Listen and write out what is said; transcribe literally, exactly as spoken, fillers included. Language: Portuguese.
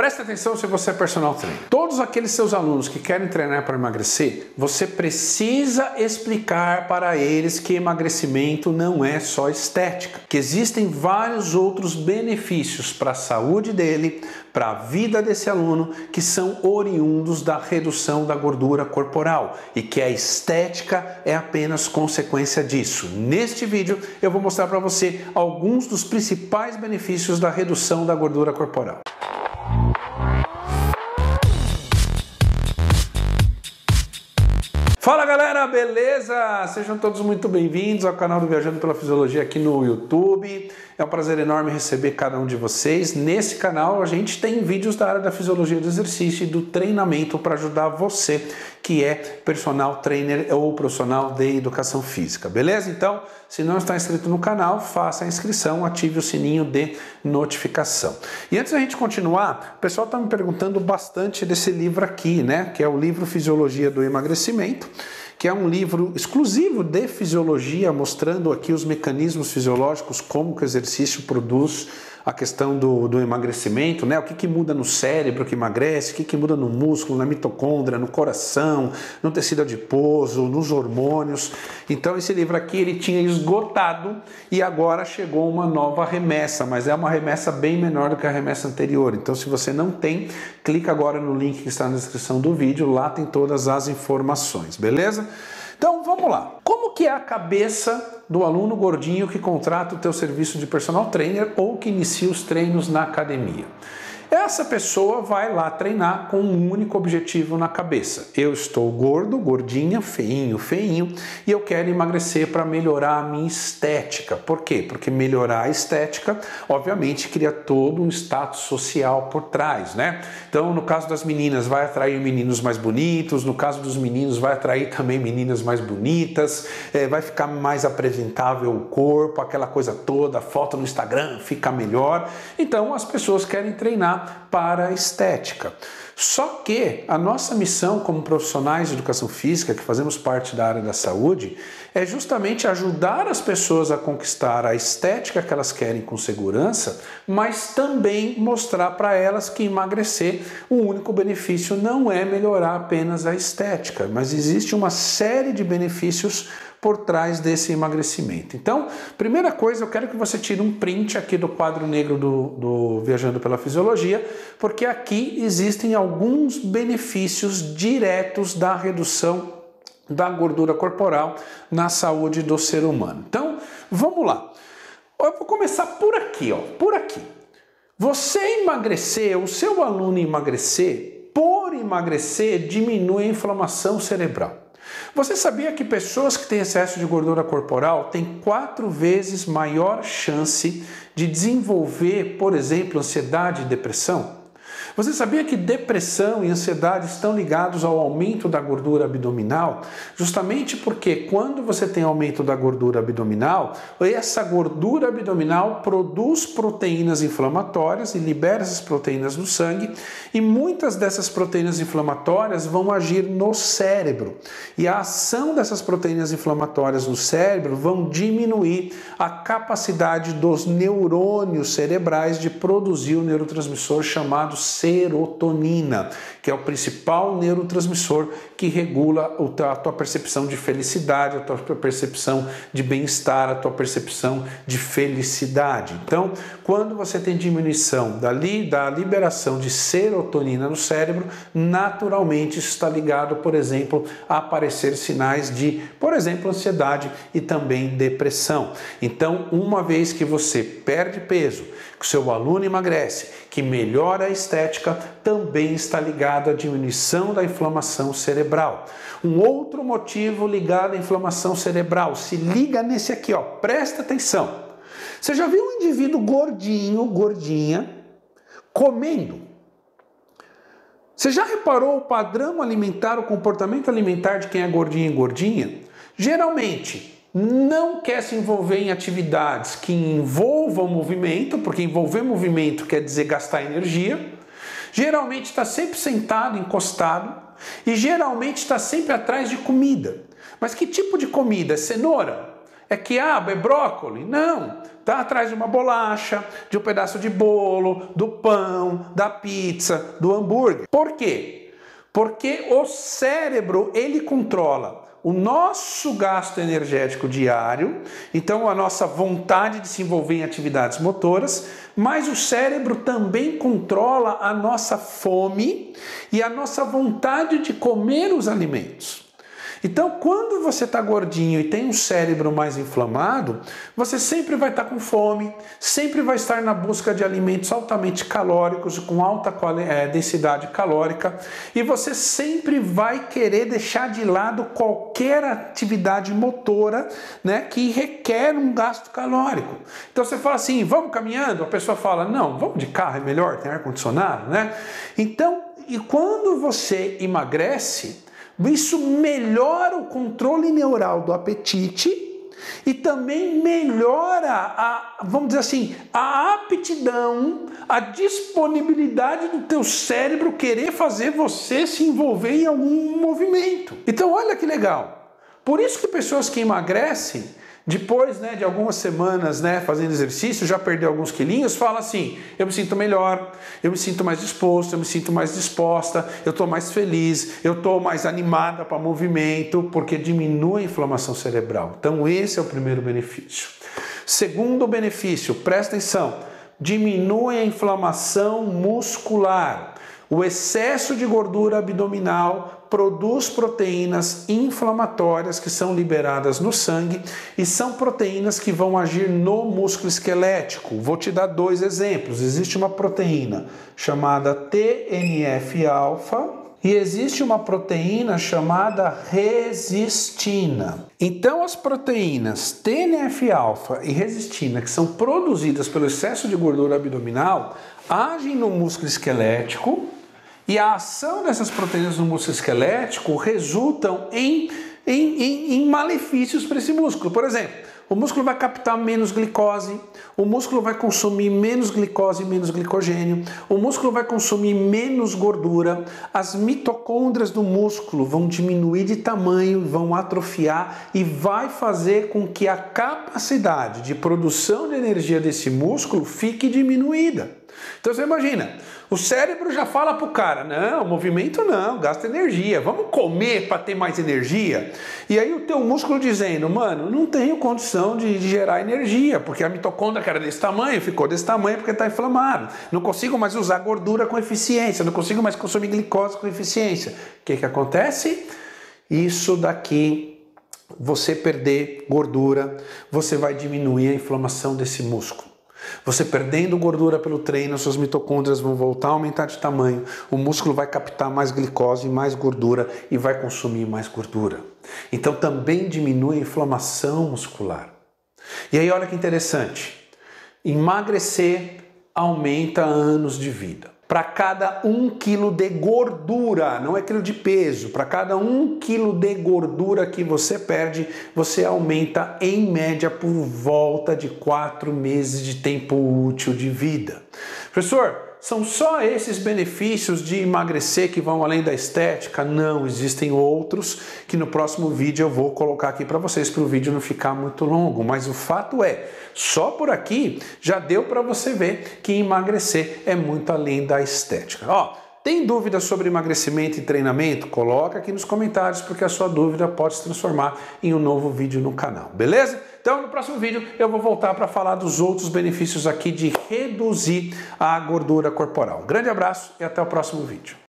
Presta atenção se você é personal trainer. Todos aqueles seus alunos que querem treinar para emagrecer, você precisa explicar para eles que emagrecimento não é só estética, que existem vários outros benefícios para a saúde dele, para a vida desse aluno, que são oriundos da redução da gordura corporal e que a estética é apenas consequência disso. Neste vídeo eu vou mostrar para você alguns dos principais benefícios da redução da gordura corporal. Fala galera, beleza? Sejam todos muito bem-vindos ao canal do Viajando pela Fisiologia aqui no YouTube. É um prazer enorme receber cada um de vocês. Nesse canal a gente tem vídeos da área da fisiologia do exercício e do treinamento para ajudar você que é personal trainer ou profissional de educação física, beleza? Então, se não está inscrito no canal, faça a inscrição, ative o sininho de notificação. E antes da gente continuar, o pessoal está me perguntando bastante desse livro aqui, né? Que é o livro Fisiologia do Emagrecimento, que é um livro exclusivo de fisiologia, mostrando aqui os mecanismos fisiológicos, como que o exercício produz a questão do, do emagrecimento, né? O que, que muda no cérebro que emagrece, o que, que muda no músculo, na mitocôndria, no coração, no tecido adiposo, nos hormônios. Então esse livro aqui ele tinha esgotado e agora chegou uma nova remessa, mas é uma remessa bem menor do que a remessa anterior. Então se você não tem, clica agora no link que está na descrição do vídeo, lá tem todas as informações, beleza? Então vamos lá. Como que é a cabeça do aluno gordinho que contrata o teu serviço de personal trainer ou que inicia os treinos na academia? Essa pessoa vai lá treinar com um único objetivo na cabeça. Eu estou gordo, gordinha, feinho, feinho e eu quero emagrecer para melhorar a minha estética. Por quê? Porque melhorar a estética, obviamente, cria todo um status social por trás, né? Então, no caso das meninas, vai atrair meninos mais bonitos, no caso dos meninos, vai atrair também meninas mais bonitas, é, vai ficar mais apresentável o corpo, aquela coisa toda, a foto no Instagram fica melhor. Então, as pessoas querem treinar para a estética. Só que a nossa missão como profissionais de educação física, que fazemos parte da área da saúde, é justamente ajudar as pessoas a conquistar a estética que elas querem com segurança, mas também mostrar para elas que emagrecer, o único benefício não é melhorar apenas a estética, mas existe uma série de benefícios por trás desse emagrecimento. Então, primeira coisa, eu quero que você tire um print aqui do quadro negro do, do Viajando pela Fisiologia, porque aqui existem alguns benefícios diretos da redução da gordura corporal na saúde do ser humano. Então, vamos lá. Eu vou começar por aqui, ó, por aqui. Você emagrecer, o seu aluno emagrecer, por emagrecer, diminui a inflamação cerebral. Você sabia que pessoas que têm excesso de gordura corporal têm quatro vezes maior chance de desenvolver, por exemplo, ansiedade e depressão? Você sabia que depressão e ansiedade estão ligados ao aumento da gordura abdominal? Justamente porque quando você tem aumento da gordura abdominal, essa gordura abdominal produz proteínas inflamatórias e libera essas proteínas no sangue e muitas dessas proteínas inflamatórias vão agir no cérebro. E a ação dessas proteínas inflamatórias no cérebro vão diminuir a capacidade dos neurônios cerebrais de produzir o neurotransmissor chamado serotonina, que é o principal neurotransmissor que regula a tua percepção de felicidade, a tua percepção de bem-estar, a tua percepção de felicidade. Então, quando você tem diminuição da, li, da liberação de serotonina no cérebro, naturalmente isso está ligado, por exemplo, a aparecer sinais de, por exemplo, ansiedade e também depressão. Então, uma vez que você perde peso, que o seu aluno emagrece, que melhora a estética, também está ligado à diminuição da inflamação cerebral. Um outro motivo ligado à inflamação cerebral, se liga nesse aqui, ó, presta atenção. Você já viu um indivíduo gordinho, gordinha, comendo? Você já reparou o padrão alimentar, o comportamento alimentar de quem é gordinho e gordinha? Geralmente, não quer se envolver em atividades que envolvam movimento, porque envolver movimento quer dizer gastar energia. Geralmente está sempre sentado, encostado e geralmente está sempre atrás de comida. Mas que tipo de comida? É cenoura? É quiabo? É brócolis? Não. Está atrás de uma bolacha, de um pedaço de bolo, do pão, da pizza, do hambúrguer. Por quê? Porque o cérebro, ele controla o nosso gasto energético diário, então a nossa vontade de se envolver em atividades motoras, mas o cérebro também controla a nossa fome e a nossa vontade de comer os alimentos. Então, quando você está gordinho e tem um cérebro mais inflamado, você sempre vai estar com fome, sempre vai estar na busca de alimentos altamente calóricos, com alta é, densidade calórica, e você sempre vai querer deixar de lado qualquer atividade motora, né, que requer um gasto calórico. Então você fala assim, vamos caminhando? A pessoa fala, não, vamos de carro, é melhor, tem ar-condicionado, né? Então, e quando você emagrece, isso melhora o controle neural do apetite e também melhora a, vamos dizer assim, a aptidão, a disponibilidade do teu cérebro querer fazer você se envolver em algum movimento. Então olha que legal. Por isso que pessoas que emagrecem, depois, né, de algumas semanas, né, fazendo exercício, já perdeu alguns quilinhos, fala assim, eu me sinto melhor, eu me sinto mais disposto, eu me sinto mais disposta, eu estou mais feliz, eu estou mais animada para movimento, porque diminui a inflamação cerebral. Então esse é o primeiro benefício. Segundo benefício, presta atenção, diminui a inflamação muscular. O excesso de gordura abdominal produz proteínas inflamatórias que são liberadas no sangue e são proteínas que vão agir no músculo esquelético. Vou te dar dois exemplos. Existe uma proteína chamada T N F alfa e existe uma proteína chamada resistina. Então as proteínas T N F alfa e resistina, que são produzidas pelo excesso de gordura abdominal, agem no músculo esquelético. E a ação dessas proteínas no músculo esquelético resultam em, em, em, em malefícios para esse músculo. Por exemplo, o músculo vai captar menos glicose, o músculo vai consumir menos glicose e menos glicogênio, o músculo vai consumir menos gordura, as mitocôndrias do músculo vão diminuir de tamanho, vão atrofiar e vai fazer com que a capacidade de produção de energia desse músculo fique diminuída. Então você imagina, o cérebro já fala pro cara, não, movimento não, gasta energia, vamos comer para ter mais energia. E aí o teu músculo dizendo, mano, não tenho condição de, de gerar energia, porque a mitocôndria que era desse tamanho, ficou desse tamanho porque está inflamado. Não consigo mais usar gordura com eficiência, não consigo mais consumir glicose com eficiência. O que que acontece? Isso daqui, você perder gordura, você vai diminuir a inflamação desse músculo. Você perdendo gordura pelo treino, suas mitocôndrias vão voltar a aumentar de tamanho, o músculo vai captar mais glicose, mais gordura e vai consumir mais gordura. Então também diminui a inflamação muscular. E aí olha que interessante, emagrecer aumenta anos de vida. Para cada um quilo de gordura, não é quilo de peso, para cada um quilo de gordura que você perde, você aumenta em média por volta de quatro meses de tempo útil de vida. Professor, são só esses benefícios de emagrecer que vão além da estética? Não, existem outros que no próximo vídeo eu vou colocar aqui para vocês, para o vídeo não ficar muito longo. Mas o fato é, só por aqui já deu para você ver que emagrecer é muito além da estética. Ó, tem dúvidas sobre emagrecimento e treinamento? Coloca aqui nos comentários, porque a sua dúvida pode se transformar em um novo vídeo no canal, beleza? Então no próximo vídeo eu vou voltar para falar dos outros benefícios aqui de reduzir a gordura corporal. Um grande abraço e até o próximo vídeo.